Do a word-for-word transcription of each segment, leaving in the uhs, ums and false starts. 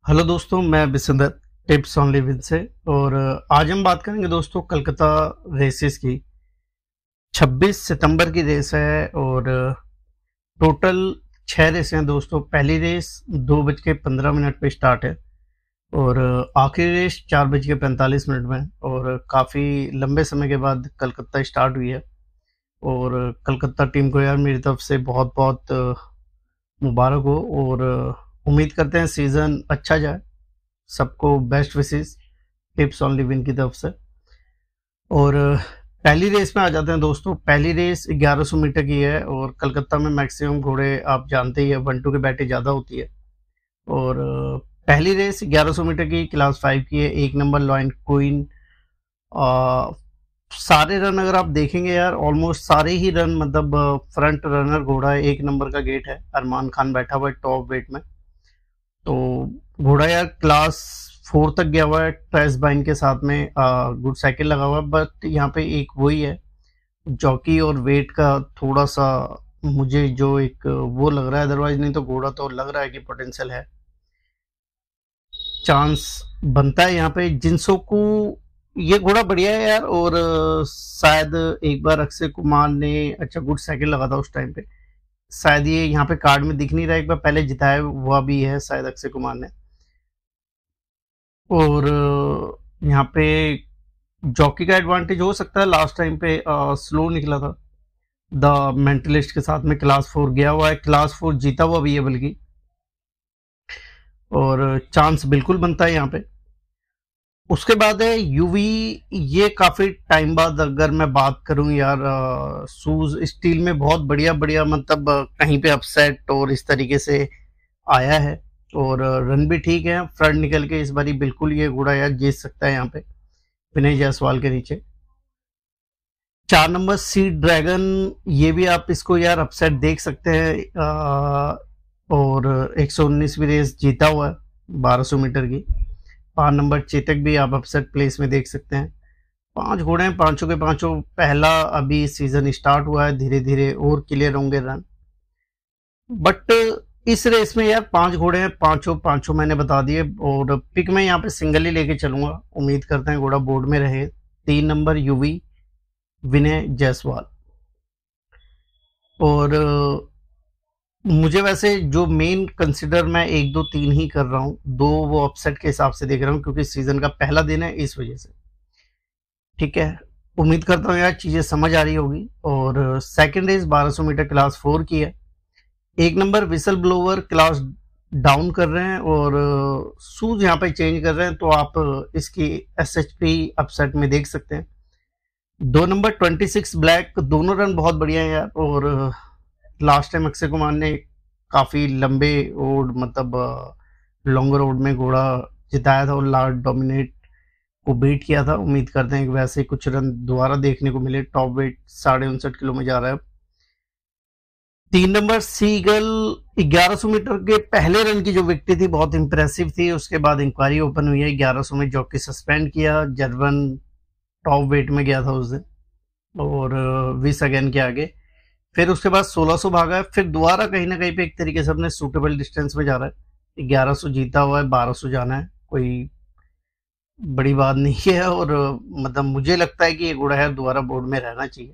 Hello दोस्तों, मैं विसिंदर tips on living से। और आज हम बात करेंगे दोस्तों कलकत्ता रेसेस की। छब्बीस सितंबर की रेस है और टोटल छह रेस हैं दोस्तों। पहली रेस दो बज के पंद्रह मिनट पे स्टार्ट है और आखिरी रेस चार बज के पैंतालीस मिनट में। और काफ़ी लंबे समय के बाद कलकत्ता स्टार्ट हुई है और कलकत्ता टीम को यार मेरी तरफ से बहुत बहुत मुबारक हो और उम्मीद करते हैं सीज़न अच्छा जाए। सबको best wishes tips on living की तरफ से। और पहली रेस में आ जाते हैं दोस्तों। पहली रेस ग्यारह सौ मीटर की है और कलकत्ता में मैक्सिमम घोड़े आप जानते ही है, वन टू के बैटे ज़्यादा होती है। और पहली रेस ग्यारह सौ मीटर की क्लास फाइव की है। एक नंबर लॉयन क्वीन। सारे रन अगर आप देखेंगे यार, ऑलमोस्ट सारे ही रन मतलब फ्रंट रनर घोड़ा है। एक नंबर का गेट है, अरमान खान बैठा हुआ है टॉप वेट में। तो घोड़ा यार क्लास फोर तक गया हुआ है ट्रेस बाइन के साथ में। गुड साइकिल लगा हुआ है, बट यहाँ पे एक वही है जॉकी और वेट का थोड़ा सा मुझे जो एक वो लग रहा है। अदरवाइज नहीं तो घोड़ा तो लग रहा है कि पोटेंशियल है, चांस बनता है यहाँ पे। जिनसो को ये घोड़ा बढ़िया है यार। और शायद एक बार अक्षय कुमार ने अच्छा गुड साइकिल लगा था उस टाइम पे। शायद ये यहाँ पे कार्ड में दिख नहीं रहा, एक बार पहले जिताया हुआ भी है शायद अक्षय कुमार ने। और यहाँ पे जॉकी का एडवांटेज हो सकता है, लास्ट टाइम पे स्लो निकला था द मेंटलिस्ट के साथ में। क्लास फोर गया हुआ है, क्लास फोर जीता हुआ भी है बल्कि। और चांस बिल्कुल बनता है यहाँ पे। उसके बाद है यूवी। ये काफी टाइम बाद अगर मैं बात करूं यार, शूज स्टील में बहुत बढ़िया बढ़िया मतलब कहीं पे अपसेट और इस तरीके से आया है। और रन भी ठीक है, फ्रंट निकल के इस बारी बिल्कुल ये घोड़ा यार जीत सकता है यहाँ पे विनय जायसवाल के नीचे। चार नंबर सी ड्रैगन, ये भी आप इसको यार अपसेट देख सकते हैं। आ, और एक सौ उन्नीसवीं रेस जीता हुआ है बारह सौ मीटर की। पांच नंबर चेतक भी आप अपसेट प्लेस में देख सकते हैं। पांच घोड़े हैं, पांचों के पांचों पहला अभी सीजन स्टार्ट हुआ है, धीरे धीरे और क्लियर होंगे रन। बट इस रेस में यार पांच घोड़े हैं, पांचों पांचों मैंने बता दिए। और पिक में यहाँ पे सिंगल ही लेके चलूंगा, उम्मीद करते हैं घोड़ा बोर्ड में रहे। तीन नंबर यूवी विनय जायसवाल। और मुझे वैसे जो मेन कंसिडर मैं एक दो तीन ही कर रहा हूँ, दो वो अपसेट के हिसाब से देख रहा हूँ क्योंकि सीजन का पहला दिन है इस वजह से। ठीक है, उम्मीद करता हूँ यार चीजें समझ आ रही होगी। और सेकंड रेस बारह सौ मीटर क्लास फोर की है। एक number Whistle Blower class down कर रहे हैं और शूज यहाँ पे चेंज कर रहे हैं, तो आप इसकी एस एच पी अपसेट में देख सकते हैं। दो नंबर ट्वेंटी सिक्स ब्लैक, दोनों रन बहुत बढ़िया है यार। और लास्ट टाइम अक्षय कुमार ने काफी लंबे और मतलब लॉन्ग रोड में घोड़ा जिताया था और लार्ड डोमिनेट को बीट किया था। उम्मीद करते हैं कि वैसे कुछ रन दोबारा देखने को मिले। टॉप वेट साढ़े उनसठ किलो में जा रहा है। तीन नंबर सीगल, ग्यारह सौ मीटर के पहले रन की जो विकेट थी बहुत इंप्रेसिव थी। उसके बाद इंक्वायरी ओपन हुई है, ग्यारह सौ में जॉकी सस्पेंड किया। जर्वन टॉप वेट में गया था उस दिन और विस अगेन के आगे। फिर उसके बाद सोलह सौ भागा है, फिर दोबारा कहीं ना कहीं पे एक तरीके से अपने सूटेबल डिस्टेंस में जा रहा है। ग्यारह सौ जीता हुआ है, बारह सौ जाना है, कोई बड़ी बात नहीं है। और मतलब मुझे लगता है कि ये घोड़ा है दोबारा बोर्ड में रहना चाहिए।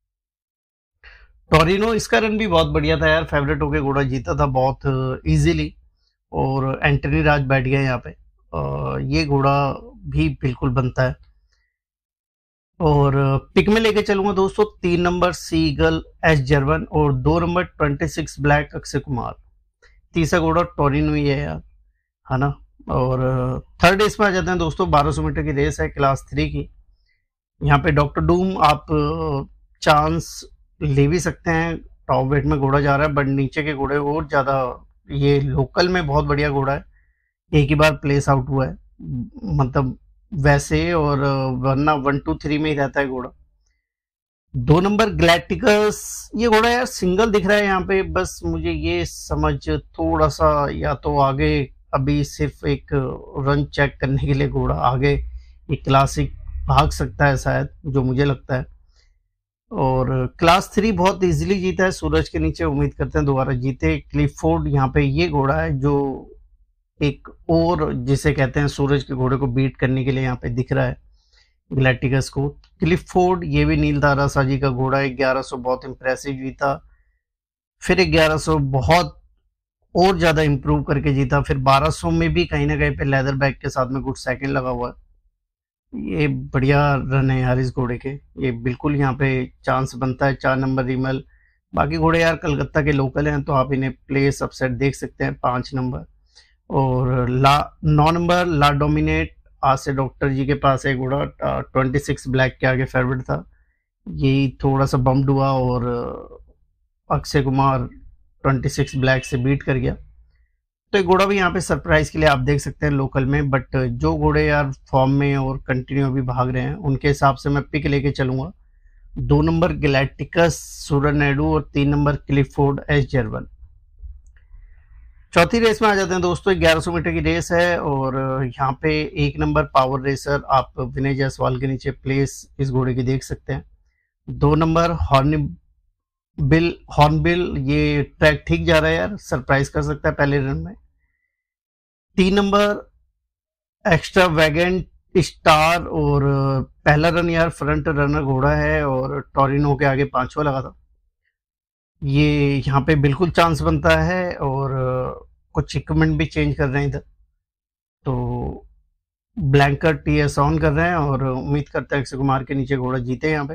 टोरिनो, इसका रन भी बहुत बढ़िया था यार, फेवरेट होके घोड़ा जीता था बहुत इजीली। और एंटनी राज बैठ गया यहाँ पे। ये घोड़ा भी बिल्कुल बनता है। और पिक में लेके चलूंगा दोस्तों तीन नंबर सीगल एस जर्वन और दो number Twenty Six Black Akshay Kumar. तीसरा घोड़ा टोरिनो ही है यार, है ना। और थर्ड रेस में आ जाते हैं दोस्तों। बारह सौ मीटर की रेस है क्लास थ्री की। यहाँ पे डॉक्टर डूम आप चांस ले भी सकते हैं, टॉप वेट में घोड़ा जा रहा है, बट नीचे के घोड़े और ज्यादा। ये लोकल में बहुत बढ़िया घोड़ा है, एक ही बार प्लेस आउट हुआ है मतलब वैसे। और वरना वन टू थ्री में ही रहता है घोड़ा। दो नंबर ग्लैटिकस, ये घोड़ा यार सिंगल दिख रहा है यहाँ पे। बस मुझे ये समझ थोड़ा सा, या तो आगे अभी सिर्फ एक रन चेक करने के लिए घोड़ा आगे एक क्लासिक भाग सकता है शायद, जो मुझे लगता है। और क्लास थ्री बहुत इजीली जीता है सूरज के नीचे, उम्मीद करते हैं दोबारा जीते। क्लिफोर्ड यहाँ पे ये घोड़ा है जो एक और जिसे कहते हैं सूरज के घोड़े को बीट करने के लिए यहाँ पे दिख रहा है गैलेक्टिकस को। क्लिफोर्ड, ये भी नील तारा साजी का घोड़ा है, ग्यारह सौ बहुत इंप्रेसिव जीता, फिर ग्यारह सौ बहुत और ज्यादा इंप्रूव करके जीता, फिर बारह सौ में भी कहीं ना कहीं पे लेदर बैग के साथ में गुड सेकंड लगा हुआ है। ये बढ़िया रन है यार इस घोड़े के, ये बिल्कुल यहाँ पे चांस बनता है। चार नंबर रिमल, बाकी घोड़े यार कलकत्ता के लोकल हैं तो आप इन्हें प्लेस अपसेट देख सकते हैं। पांच नंबर और ला नौ नंबर ला डोमिनेट, आज से डॉक्टर जी के पास एक घोड़ा ट्वेंटी सिक्स ब्लैक के आगे फेवरेट था, यही थोड़ा सा बम्ड हुआ और Akshay Kumar Twenty Six Black से बीट कर गया। तो एक घोड़ा भी यहाँ पे सरप्राइज के लिए आप देख सकते हैं लोकल में। बट जो घोड़े यार फॉर्म में और कंटिन्यू अभी भाग रहे हैं उनके हिसाब से मैं पिक लेके चलूंगा। दो नंबर गैलेक्टिकस सूरज नायडू और तीन नंबर क्लिफोर्ड एस जर्वन। चौथी रेस में आ जाते हैं दोस्तों, ग्यारह सौ मीटर की रेस है और यहाँ पे एक नंबर पावर रेसर आप विनय जायसवाल के नीचे प्लेस इस घोड़े की देख सकते हैं। दो नंबर हॉर्न बिल हॉर्नबिल, ये ट्रैक ठीक जा रहा है यार, सरप्राइज कर सकता है पहले रन में। तीन नंबर एक्स्ट्रा वैगन स्टार, और पहला रन यार फ्रंट रनर घोड़ा है और टोरिनो के आगे पांचवा लगा था, ये यहाँ पे बिल्कुल चांस बनता है। और कुछ इक्विपमेंट भी चेंज कर रहे हैं इधर, तो ब्लैंकर टी एस ऑन कर रहे हैं और उम्मीद करते हैं अक्षय कुमार के नीचे घोड़ा जीते यहाँ पे।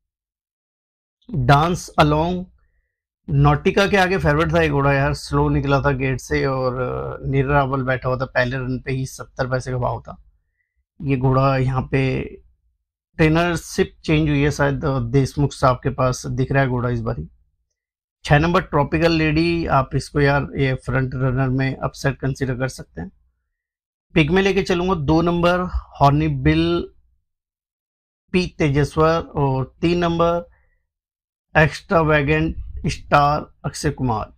डांस अलोंग, नॉटिका के आगे फेवरेट था ये घोड़ा यार, स्लो निकला था गेट से और नीरज रावल बैठा हुआ था, पहले रन पे ही सत्तर पैसे का भाव था। ये घोड़ा यहाँ पे ट्रेनरशिप चेंज हुई है शायद, देशमुख साहब के पास दिख रहा है घोड़ा इस बारी। छह नंबर ट्रॉपिकल लेडी, आप इसको यार ये फ्रंट रनर में अपसेट कंसीडर कर सकते हैं। पिक में लेके चलूंगा दो number Hornbill P Tejaswar और तीन number Extra Wagon Star Akshay Kumar.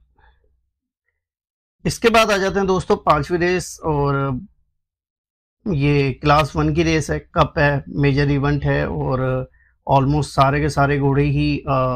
इसके बाद आ जाते हैं दोस्तों पांचवी रेस, और ये क्लास वन की रेस है, कप है, मेजर इवेंट है और ऑलमोस्ट सारे के सारे घोड़े ही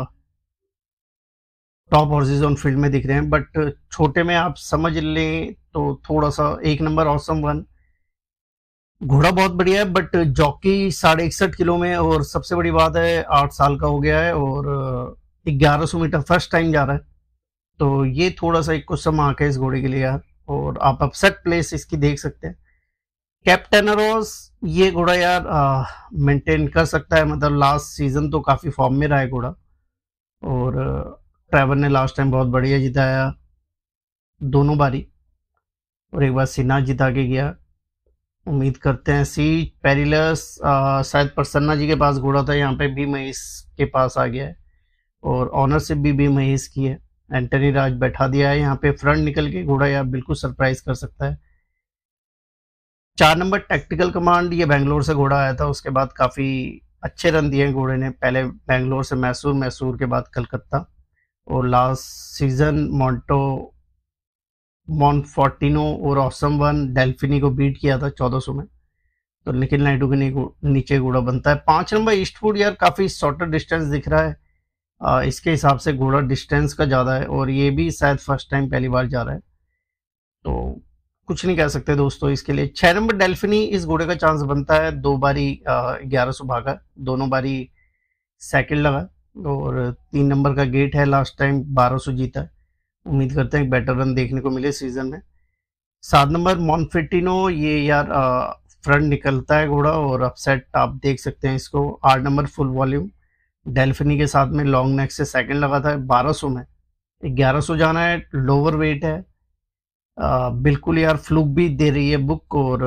टॉप हॉर्सेस ऑन फील्ड में दिख रहे हैं। बट छोटे में आप समझ लें तो थोड़ा सा एक नंबर ऑसम वन, घोड़ा बहुत बढ़िया है बट जॉकी साढ़े इकसठ किलो में, और सबसे बड़ी बात है आठ साल का हो गया है और ग्यारह सौ मीटर फर्स्ट टाइम जा रहा है, तो ये थोड़ा सा एक क्वेश्चन मार्क है इस घोड़े के लिए यार। और आप अपसेट प्लेस इसकी देख सकते हैं। कैप्टन रोज, ये घोड़ा यार मेंटेन कर सकता है, मतलब लास्ट सीजन तो काफी फॉर्म में रहा है घोड़ा, और ट्रैवर ने लास्ट टाइम बहुत बढ़िया जिताया दोनों बारी और एक बार सिन्हा जिता के गया। उम्मीद करते हैं सी पेरिलस, शायद प्रसन्ना जी के पास घोड़ा था, यहाँ पे भी महेश के पास आ गया है और ऑनरशिप भी भी महेश की है। एंटनी राज बैठा दिया है यहाँ पे, फ्रंट निकल के घोड़ा यार बिल्कुल सरप्राइज कर सकता है। चार नंबर टैक्टिकल कमांड, ये बेंगलोर से घोड़ा आया था, उसके बाद काफी अच्छे रन दिए घोड़े ने, पहले बेंगलोर से मैसूर, मैसूर के बाद कलकत्ता और लास्ट सीजन मॉन्टो मॉन्टफोर्टिनो और ऑसम वन डेल्फिनी को बीट किया था चौदह सौ में, तो निखिल नायडू के नीचे घोड़ा बनता है। पांच नंबर ईस्टवुड, यार काफी शॉर्टर डिस्टेंस दिख रहा है, आ, इसके हिसाब से घोड़ा डिस्टेंस का ज्यादा है और ये भी शायद फर्स्ट टाइम पहली बार जा रहा है, तो कुछ नहीं कह सकते दोस्तों इसके लिए। छह नंबर डेल्फिनी, इस घोड़े का चांस बनता है, दो बारी ग्यारह सौ भागा, दोनों बारी सेकंड लगा और तीन नंबर का गेट है, लास्ट टाइम बारह सौ जीता है, उम्मीद करते हैं एक बेटर रन देखने को मिले सीजन में। सात नंबर मॉन्फिटिनो, ये यार फ्रंट निकलता है घोड़ा और अपसेट आप देख सकते हैं इसको। आठ नंबर फुल वॉल्यूम, डेल्फिनी के साथ में लॉन्ग नेक से सेकंड लगा था बारह सौ में, ग्यारह सौ जाना है, लोअर वेट है, आ, बिल्कुल यार फ्लूक भी दे रही है बुक और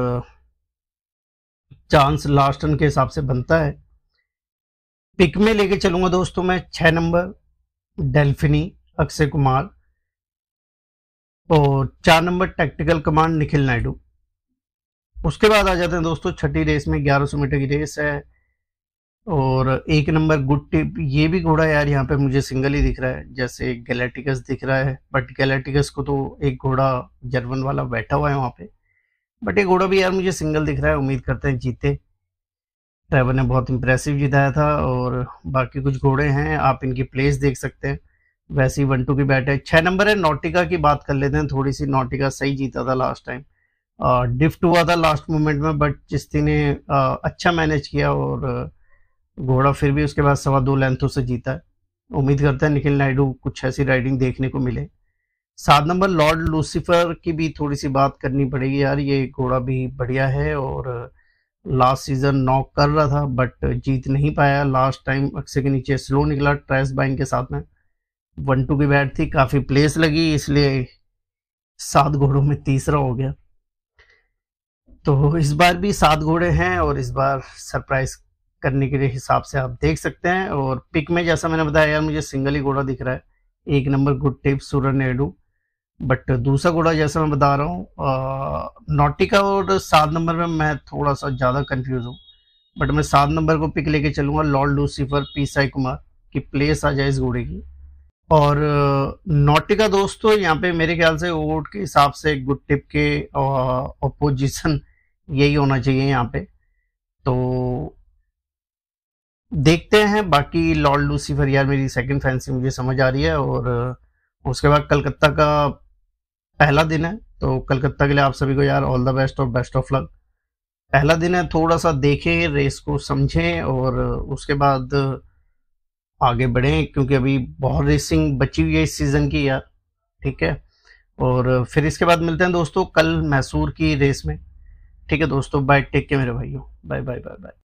चांस लास्ट रन के हिसाब से बनता है। पिक में लेके चलूंगा दोस्तों मैं छह नंबर डेल्फिनी अक्षय कुमार और चार number Tactical Command Nikhil Naidu. उसके बाद आ जाते हैं दोस्तों छठी रेस में, ग्यारह सौ मीटर की रेस है और एक नंबर गुड टिप, ये भी घोड़ा यार यहाँ पे मुझे सिंगल ही दिख रहा है, जैसे गैलेक्टिकस दिख रहा है बट गैलेक्टिकस को तो एक घोड़ा जर्मन वाला बैठा हुआ है वहां पे, बट ये घोड़ा भी यार मुझे सिंगल दिख रहा है, उम्मीद करते हैं जीते। ट्रैवर ने बहुत इंप्रेसिव जिताया था और बाकी कुछ घोड़े हैं, आप इनकी प्लेस देख सकते हैं, वैसे ही वन टू की बैट है। छह नंबर है नॉटिका की बात कर लेते हैं थोड़ी सी, नॉटिका सही जीता था लास्ट टाइम, डिफ्ट हुआ था लास्ट मोमेंट में, बट चिश्ती ने आ, अच्छा मैनेज किया और घोड़ा फिर भी उसके बाद सवा दो लेंथों से जीता है। उम्मीद करते हैं निखिल नायडू कुछ ऐसी राइडिंग देखने को मिले। सात नंबर लॉर्ड लूसीफर की भी थोड़ी सी बात करनी पड़ेगी यार, ये घोड़ा भी बढ़िया है और लास्ट सीजन नॉक कर रहा था बट जीत नहीं पाया। लास्ट टाइम अक्से के नीचे स्लो निकला ट्रेस बाइन के साथ में, वन टू की बैट थी, काफी प्लेस लगी, इसलिए सात घोड़ों में तीसरा हो गया। तो इस बार भी सात घोड़े हैं और इस बार सरप्राइज करने के लिए हिसाब से आप देख सकते हैं। और पिक में जैसा मैंने बताया यार, मुझे सिंगल ही घोड़ा दिख रहा है, एक number Good Tip Suraj Naidu, but दूसरा घोड़ा जैसा मैं बता रहा हूँ नॉटिका और सात नंबर में मैं थोड़ा सा ज़्यादा कंफ्यूज हूँ, बट मैं सात नंबर को पिक लेके चलूंगा, Lord Lucifer P Sai Kumar की प्लेस आ जाए इस घोड़े की। और नॉटिका दोस्तों यहाँ पे मेरे ख्याल से ओट के हिसाब से गुड टिप के अपोजिशन यही होना चाहिए यहाँ पे, तो देखते हैं। बाकी लॉर्ड लूसीफर यार मेरी सेकंड फैंसी मुझे समझ आ रही है। और उसके बाद कलकत्ता का पहला दिन है, तो कलकत्ता के लिए आप सभी को यार ऑल द बेस्ट और बेस्ट ऑफ लक। पहला दिन है, थोड़ा सा देखें, रेस को समझें और उसके बाद आगे बढ़ें, क्योंकि अभी बहुत रेसिंग बची हुई है इस सीजन की यार, ठीक है। और फिर इसके बाद मिलते हैं दोस्तों कल मैसूर की रेस में, ठीक है दोस्तों। बाय, टेक केयर मेरे भाइयों, बाय बाय बाय बाय।